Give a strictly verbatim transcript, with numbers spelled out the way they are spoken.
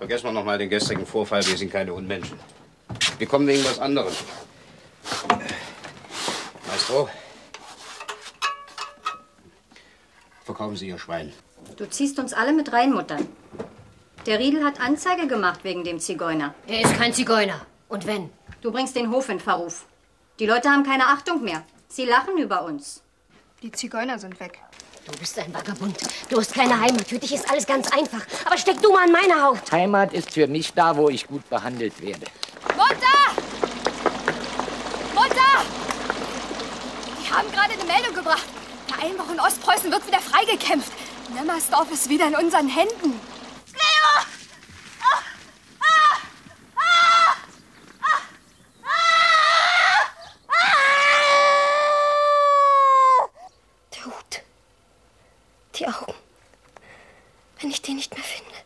Vergessen wir noch mal den gestrigen Vorfall. Wir sind keine Unmenschen. Wir kommen wegen was anderem. Maestro, verkaufen Sie Ihr Schwein. Du ziehst uns alle mit rein, Mutter. Der Riedel hat Anzeige gemacht wegen dem Zigeuner. Er ist kein Zigeuner. Und wenn? Du bringst den Hof in Verruf. Die Leute haben keine Achtung mehr. Sie lachen über uns. Die Zigeuner sind weg. Du bist ein Vagabund. Du hast keine Heimat. Für dich ist alles ganz einfach. Aber steck du mal in meine Haut. Heimat ist für mich da, wo ich gut behandelt werde. Mutter! Mutter! Die haben gerade eine Meldung gebracht. Der Einbruch in Ostpreußen wird wieder freigekämpft. Nemmersdorf ist wieder in unseren Händen. Leo! Ah! Ah! Ah! Ah! Ah! Der Hut. Die Augen. Wenn ich den nicht mehr finde.